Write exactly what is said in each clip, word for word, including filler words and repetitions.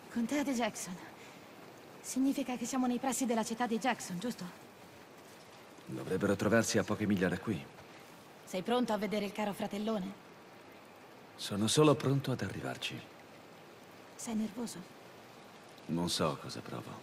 Contea di Jackson. Significa che siamo nei pressi della città di Jackson, giusto? Dovrebbero trovarsi a poche miglia da qui. Sei pronto a vedere il caro fratellone? Sono solo pronto ad arrivarci. Sei nervoso? Non so cosa provo.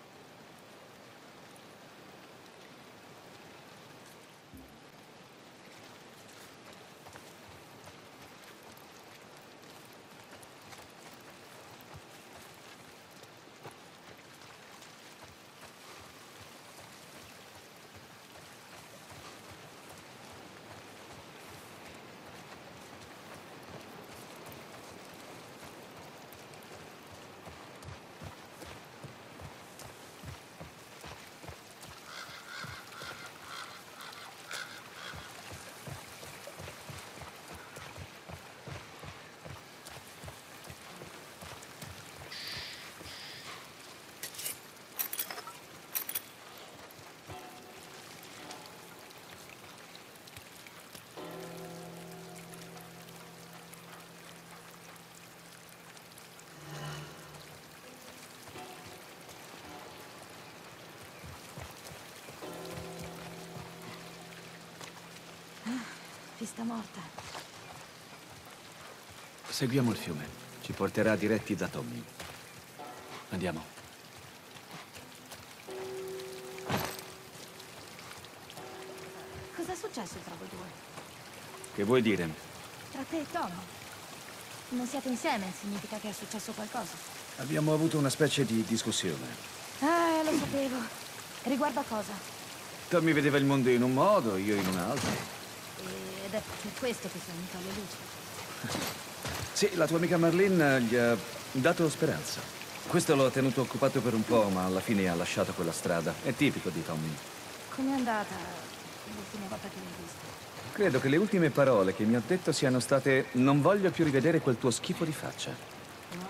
Pista morta. Seguiamo il fiume. Ci porterà diretti da Tommy. Andiamo. Cosa è successo tra voi due? Che vuoi dire? Tra te e Tom? Non siete insieme, significa che è successo qualcosa. Abbiamo avuto una specie di discussione. Ah, lo sapevo. Riguardo a cosa? Tommy vedeva il mondo in un modo, io in un altro. Ed è per questo che sei venuto alle luci. Sì, la tua amica Marlene gli ha dato speranza. Questo lo ha tenuto occupato per un po', ma alla fine ha lasciato quella strada. È tipico di Tommy. Com'è andata l'ultima volta che l'hai visto? Credo che le ultime parole che mi ha detto siano state: non voglio più rivedere quel tuo schifo di faccia. Wow.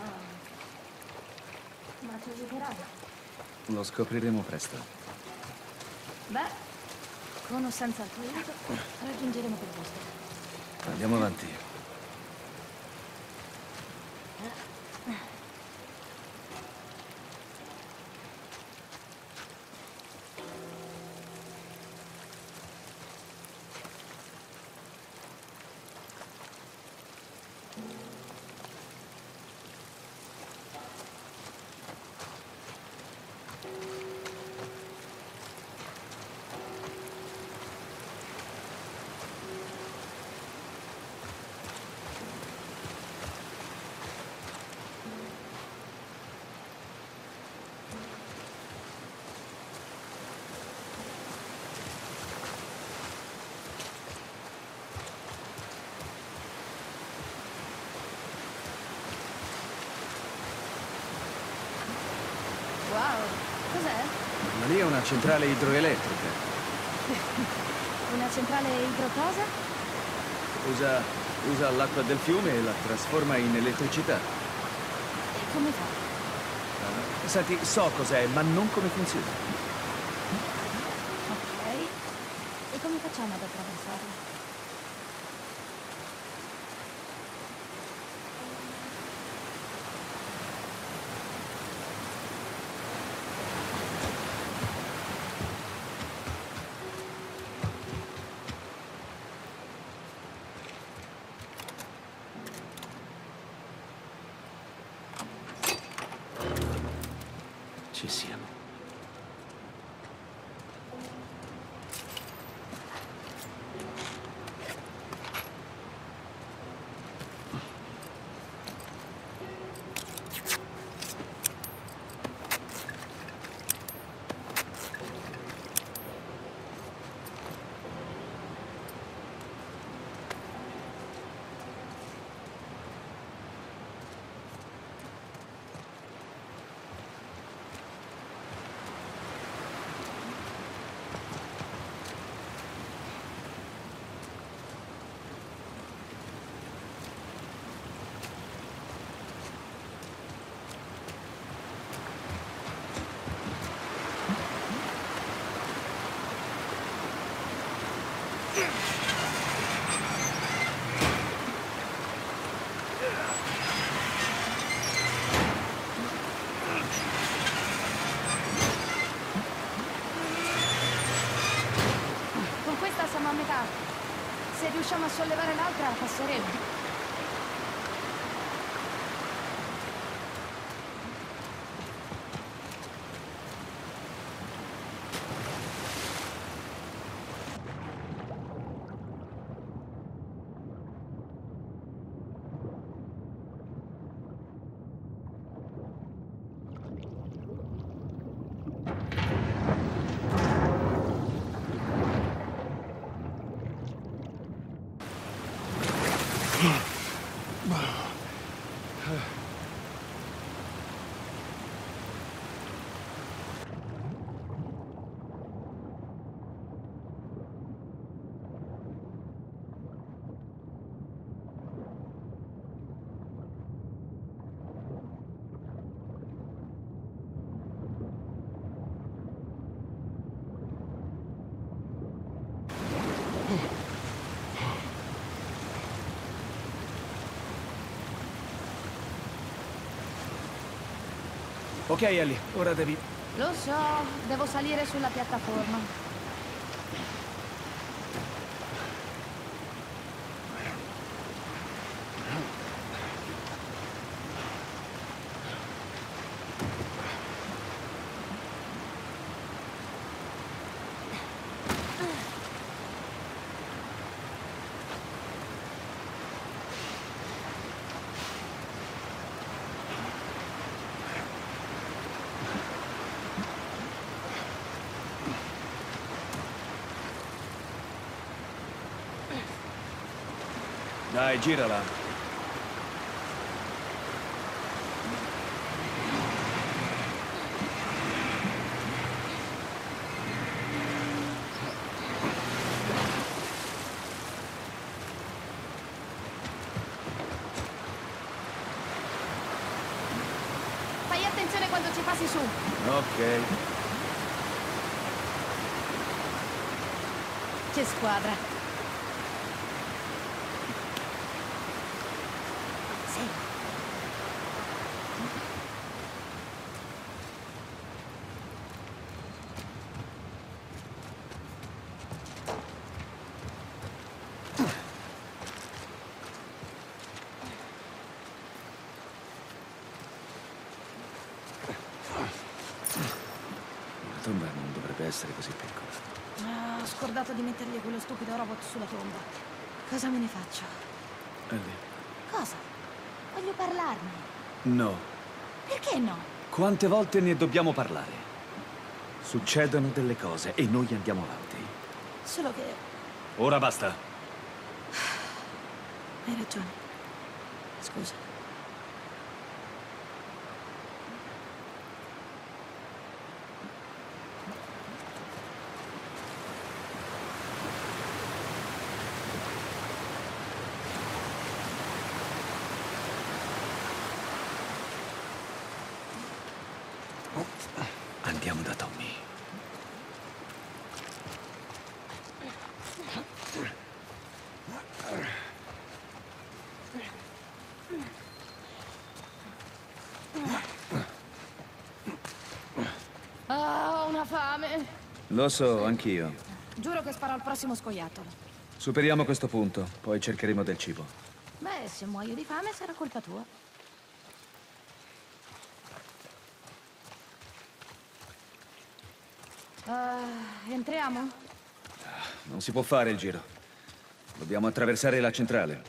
Ma ci aiuterai? Lo scopriremo presto. Beh, con o senza il tuo aiuto, raggiungeremo quel posto. Andiamo avanti. Wow, cos'è? Ma lì è una centrale idroelettrica. Una centrale idrocosa? Usa, usa l'acqua del fiume e la trasforma in elettricità. E come fa? Uh, senti, so cos'è, ma non come funziona. Ok. E come facciamo ad attraversarla? Ci siamo. a sollevare l'altra, passeremo. Ok, Ellie, ora devi... Lo so, devo salire sulla piattaforma. Dai, girala. Fai attenzione quando ci passi su. Ok. Che squadra. La tomba non dovrebbe essere così piccola. Ah, ho scordato di mettergli quello stupido robot sulla tomba. Cosa me ne faccio? Ellie. Cosa? Voglio parlarne. No. Perché no? Quante volte ne dobbiamo parlare? Succedono delle cose e noi andiamo avanti. Solo che... Ora basta. Hai ragione. Scusa. Andiamo da Tommy. Ah, ho una fame. Lo so, anch'io. Giuro che sparo al prossimo scoiattolo. Superiamo questo punto, poi cercheremo del cibo. Beh, se muoio di fame sarà colpa tua. Uh, entriamo? Non si può fare il giro. Dobbiamo attraversare la centrale.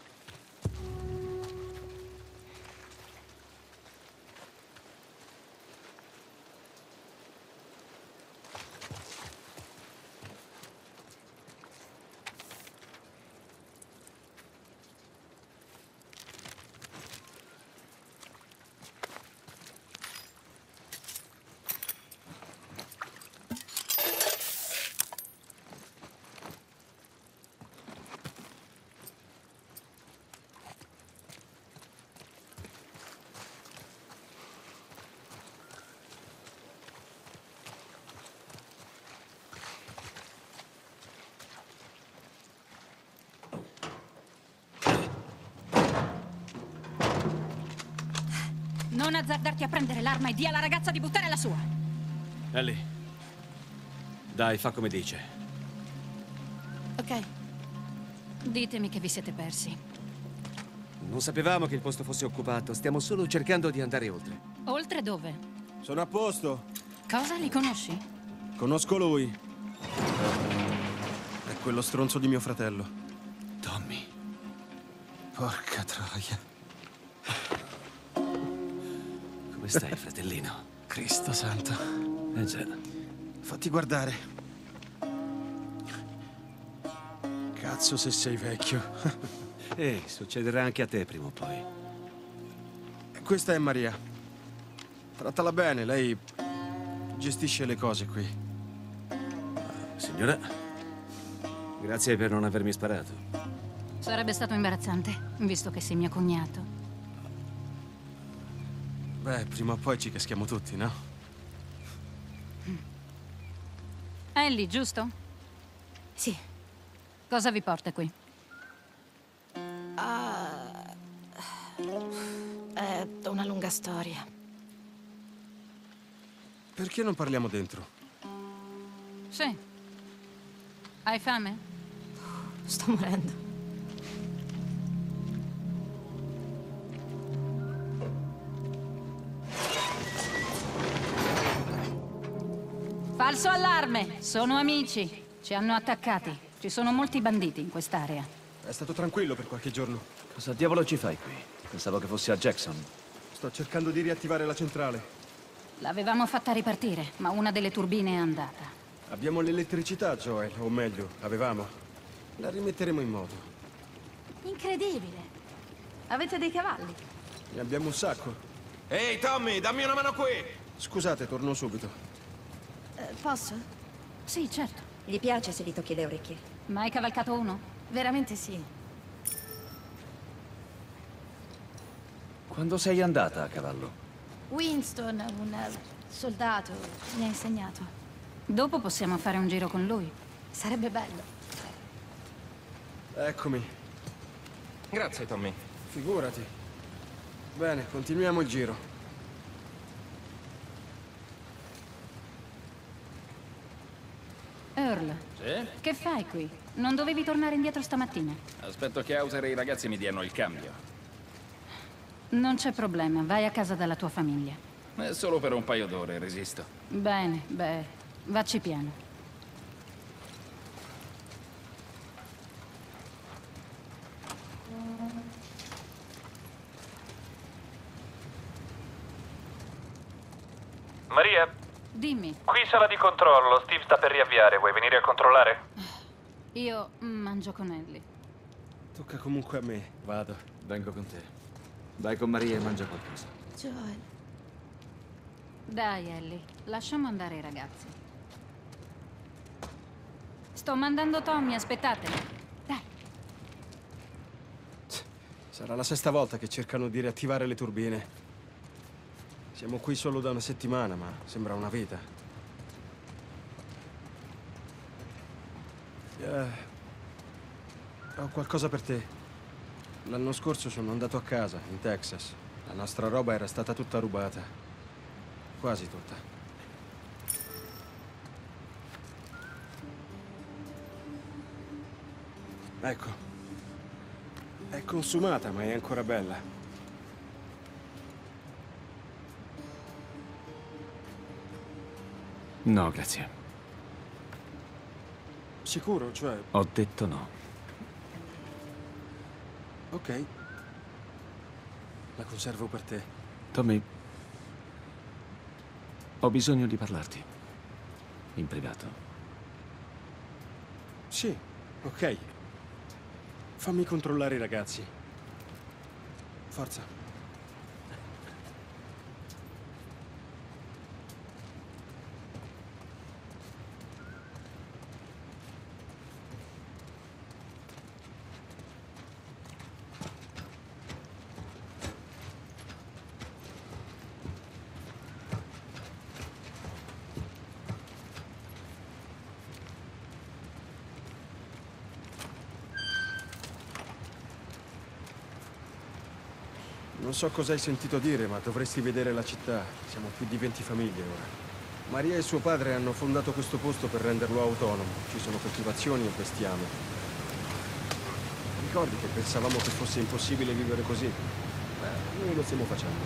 Non azzardarti a prendere l'arma e di alla ragazza di buttare la sua. Ellie. Dai, fa come dice. Ok. Ditemi che vi siete persi. Non sapevamo che il posto fosse occupato. Stiamo solo cercando di andare oltre. Oltre dove? Sono a posto. Cosa? Li conosci? Conosco lui. È quello stronzo di mio fratello. Tommy. Porca troia. Come stai, fratellino? Cristo santo. Eh già. Fatti guardare. Cazzo se sei vecchio. Eh, succederà anche a te prima o poi. Questa è Maria. Trattala bene, lei gestisce le cose qui. Signora, grazie per non avermi sparato. Sarebbe stato imbarazzante, visto che sei mio cognato. Beh, prima o poi ci caschiamo tutti, no? Ellie, giusto? Sì. Cosa vi porta qui? È una lunga storia. Perché non parliamo dentro? Sì. Hai fame? Sto morendo. Falso allarme! Sono amici. Ci hanno attaccati. Ci sono molti banditi in quest'area. È stato tranquillo per qualche giorno. Cosa diavolo ci fai qui? Pensavo che fossi a Jackson. Sto cercando di riattivare la centrale. L'avevamo fatta ripartire, ma una delle turbine è andata. Abbiamo l'elettricità, Joel, o meglio, avevamo. La rimetteremo in moto. Incredibile. Avete dei cavalli? Ne abbiamo un sacco. Ehi, Tommy, dammi una mano qui! Scusate, torno subito. Eh, posso? Sì, certo. Gli piace se gli tocchi le orecchie. Ma hai cavalcato uno? Veramente sì. Quando sei andata a cavallo? Winston, un eh, soldato, mi ha insegnato. Dopo possiamo fare un giro con lui. Sarebbe bello. Eccomi. Grazie, Tommy. Figurati. Bene, continuiamo il giro. Earl, Sì? che fai qui? Non dovevi tornare indietro stamattina? Aspetto che Hauser e i ragazzi mi diano il cambio. Non c'è problema, vai a casa dalla tua famiglia. È solo per un paio d'ore, resisto. Bene, beh, vacci piano. Maria, Dimmi, qui sala di controllo. Steve sta per riavviare. Vuoi venire a controllare? io mangio con Ellie. Tocca comunque a me. Vado. Vengo con te. Vai con Maria e mangia qualcosa. Joel. Dai, Ellie, lasciamo andare i ragazzi. Sto mandando Tommy, aspettatemi. Dai. Sarà la sesta volta che cercano di riattivare le turbine. Siamo qui solo da una settimana, ma sembra una vita. Eh, ho qualcosa per te. L'anno scorso sono andato a casa, in Texas. La nostra roba era stata tutta rubata. Quasi tutta. Ecco. È consumata, ma è ancora bella. No, grazie. Sicuro, cioè... Ho detto no. Ok. La conservo per te. Tommy, ho bisogno di parlarti. In privato. Sì, ok. Fammi controllare i ragazzi. Forza. Non so cosa hai sentito dire, ma dovresti vedere la città. Siamo più di venti famiglie ora. Maria e suo padre hanno fondato questo posto per renderlo autonomo. Ci sono coltivazioni e bestiame. ricordi che pensavamo che fosse impossibile vivere così? Beh, noi lo stiamo facendo.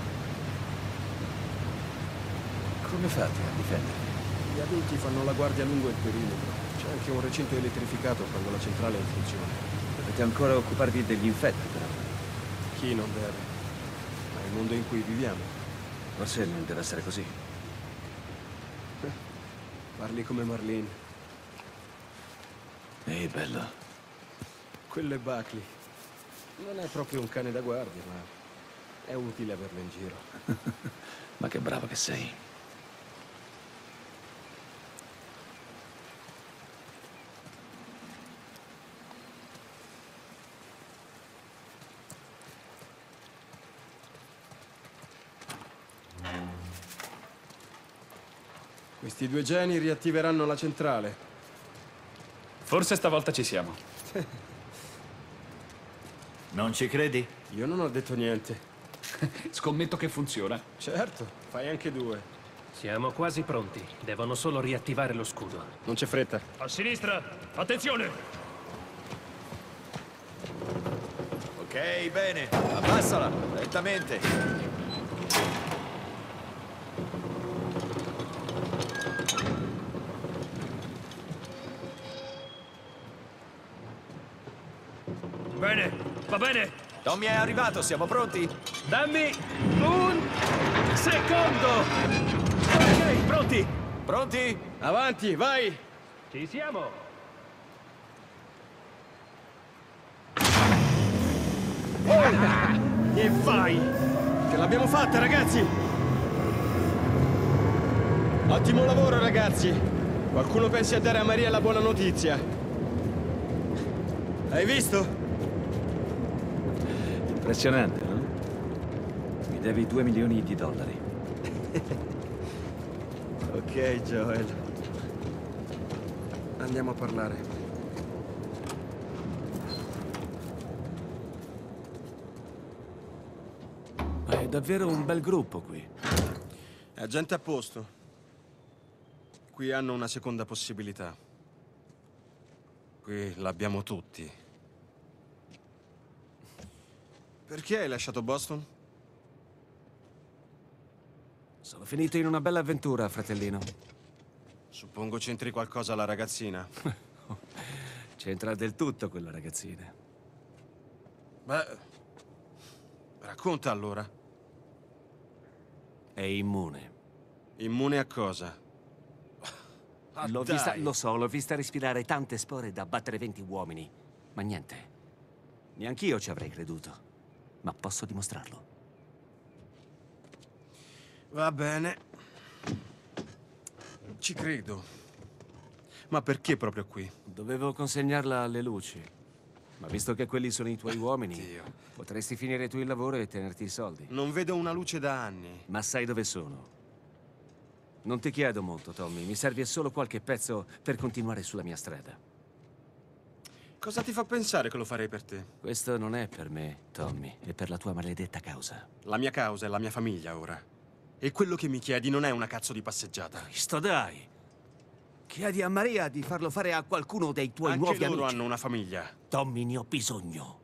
Come fate a difendervi? Gli adulti fanno la guardia lungo il perimetro. C'è anche un recinto elettrificato quando la centrale è in funzione. Dovete ancora occuparvi degli infetti, però. Chi non deve? Ma è il mondo in cui viviamo. Forse non deve essere così. Parli come Marlene. Ehi, bello. Quello è Buckley. Non è proprio un cane da guardia, ma è utile averlo in giro. Ma che bravo che sei. Questi due geni riattiveranno la centrale. Forse stavolta ci siamo. Non ci credi? Io non ho detto niente. Scommetto che funziona. Certo, fai anche due. Siamo quasi pronti. Devono solo riattivare lo scudo. Non c'è fretta. A sinistra! Attenzione! Ok, bene. Abbassala, lentamente. Bene, va bene. Tommy è arrivato, siamo pronti? Dammi un secondo. Ok, pronti? Pronti? Avanti, vai! Ci siamo. Oh! E vai! Ce l'abbiamo fatta, ragazzi! Ottimo lavoro, ragazzi! Qualcuno pensi a dare a Maria la buona notizia. Hai visto? Impressionante, no? Mi devi due milioni di dollari. Ok, Joel. Andiamo a parlare. Ma è davvero un bel gruppo qui. È gente a posto. Qui hanno una seconda possibilità. Qui l'abbiamo tutti. Perché hai lasciato Boston? Sono finito in una bella avventura, fratellino. Suppongo c'entri qualcosa la ragazzina. C'entra del tutto quella ragazzina. Beh, racconta allora. È immune. Immune a cosa? Ah, L'ho dai. vista, lo so, l'ho vista respirare tante spore da battere venti uomini. Ma niente. Neanch'io ci avrei creduto. Ma posso dimostrarlo. Va bene. Ci credo. Ma perché proprio qui? Dovevo consegnarla alle luci. Ma visto che quelli sono i tuoi uomini, Dio. potresti finire tu il lavoro e tenerti i soldi. Non vedo una luce da anni. Ma sai dove sono? Non ti chiedo molto, Tommy. Mi serve solo qualche pezzo per continuare sulla mia strada. Cosa ti fa pensare che lo farei per te? Questo non è per me, Tommy. È per la tua maledetta causa. La mia causa è la mia famiglia ora. E quello che mi chiedi non è una cazzo di passeggiata. Cristo, dai! Chiedi a Maria di farlo fare a qualcuno dei tuoi Anche nuovi loro amici. hanno una famiglia. Tommy, ne ho bisogno.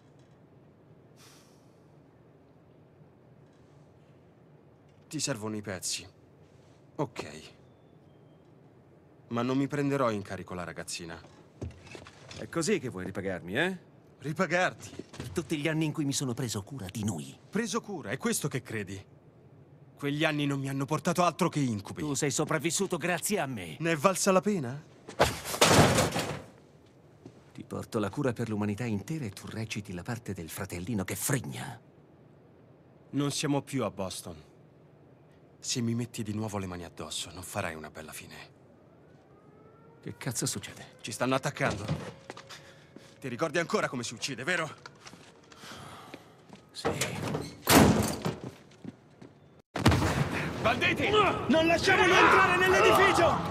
Ti servono i pezzi. Ok. Ma non mi prenderò in carico la ragazzina. È così che vuoi ripagarmi, eh? Ripagarti? Per tutti gli anni in cui mi sono preso cura di noi. Preso cura, è questo che credi? Quegli anni non mi hanno portato altro che incubi. Tu sei sopravvissuto grazie a me. Ne è valsa la pena? Ti porto la cura per l'umanità intera e tu reciti la parte del fratellino che fregna. Non siamo più a Boston. Se mi metti di nuovo le mani addosso, non farai una bella fine. Che cazzo succede? Ci stanno attaccando. Ti ricordi ancora come si uccide, vero? Sì. Banditi! Non lasciamolo entrare nell'edificio!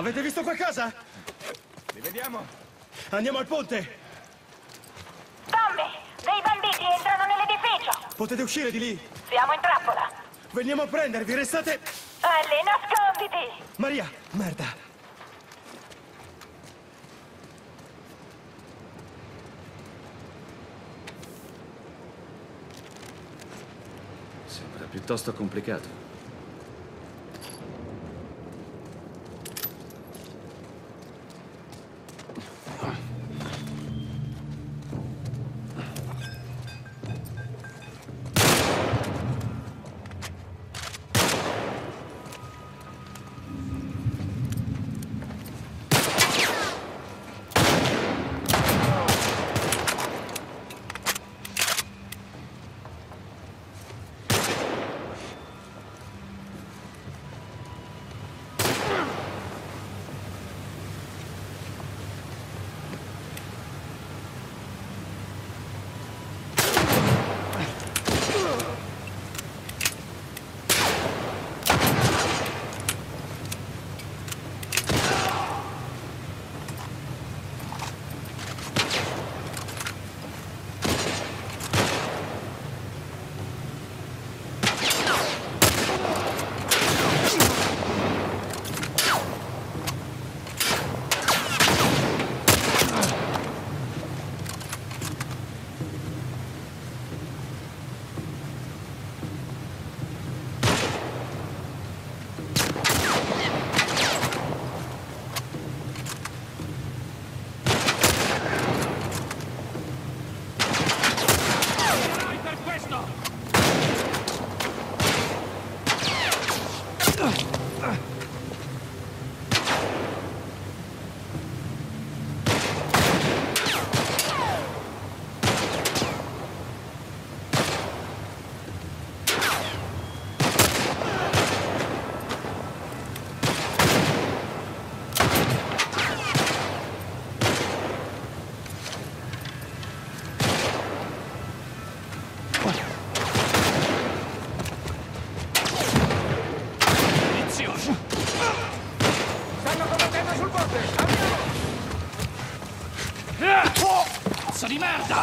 Avete visto qualcosa? Li vediamo? Andiamo al ponte! Tommy, dei banditi entrano nell'edificio. Potete uscire di lì? Siamo in trappola. Veniamo a prendervi, restate... Ellie, nasconditi. Maria, merda. Sembra piuttosto complicato. Cazzo di merda!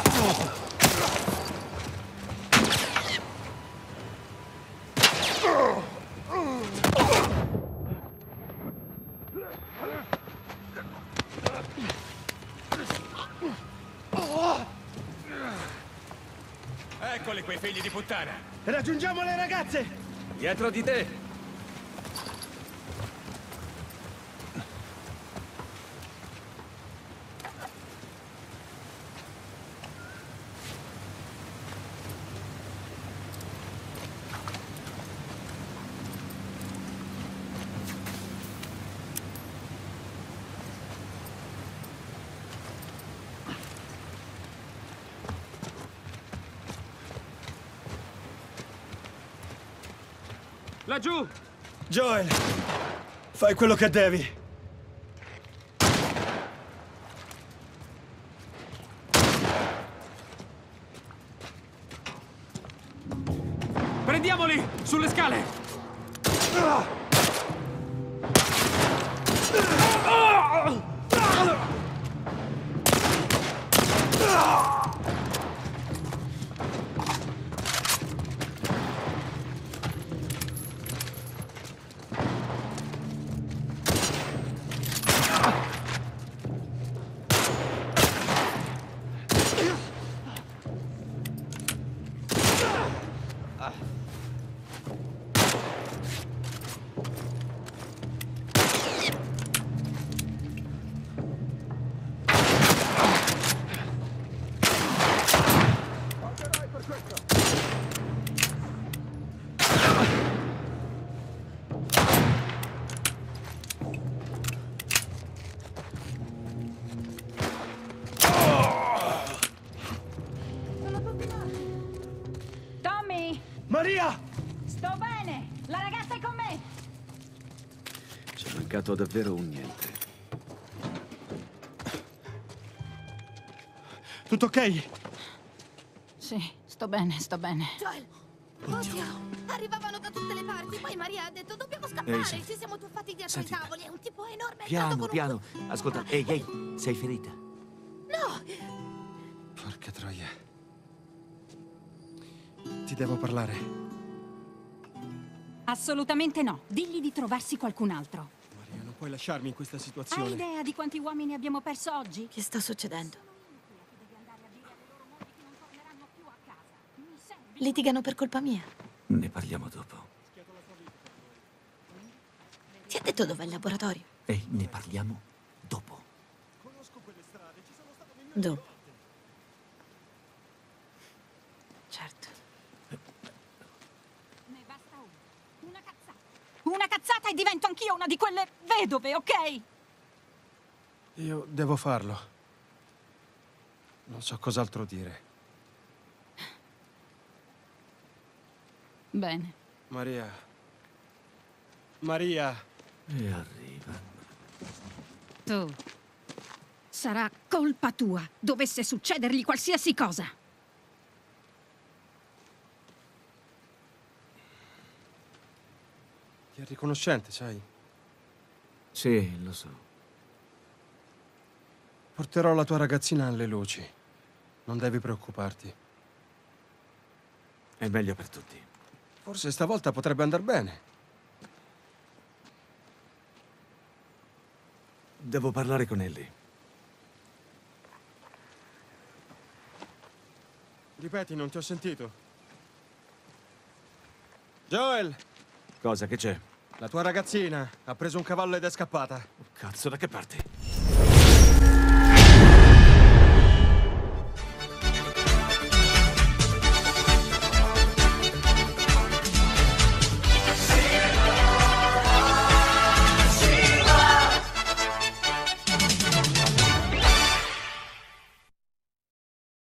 Eccoli quei figli di puttana! Raggiungiamo le ragazze! Dietro di te! Laggiù! Joel, fai quello che devi. Prendiamoli! Sulle scale! Tommy! Maria! Sto bene! La ragazza è con me! C'è mancato davvero un niente. Tutto ok? Sì, sto bene, sto bene. Joel! Oddio! Arrivavano da tutte le parti, poi Maria ha detto dobbiamo scappare. Ehi, senti. Ci siamo tuffati dietro Senti. ai tavoli, è un tipo enorme. è Piano, entrato con piano. un... Ascolta, ehi, ehi, sei ferita? No! Porca troia. Ti devo parlare. Assolutamente no. Digli di trovarsi qualcun altro. Maria, non puoi lasciarmi in questa Hai situazione. idea di quanti uomini abbiamo perso oggi? Che sta succedendo? Litigano per colpa mia. Ne parliamo dopo. Ti ha detto dov'è il laboratorio? Ehi, ne parliamo dopo. Dopo. Certo. Ne basta una. Una cazzata. Una cazzata e divento anch'io una di quelle vedove, ok? Io devo farlo. Non so cos'altro dire. Bene. Maria. Maria. E arriva. Tu. Sarà colpa tua, dovesse succedergli qualsiasi cosa. Ti è riconoscente, sai? Sì, lo so. Porterò la tua ragazzina alle luci. Non devi preoccuparti. È meglio per tutti. Forse stavolta potrebbe andar bene. Devo parlare con Ellie. Ripeti, non ti ho sentito. Joel! Cosa che c'è? La tua ragazzina ha preso un cavallo ed è scappata. Oh, cazzo, da che parte?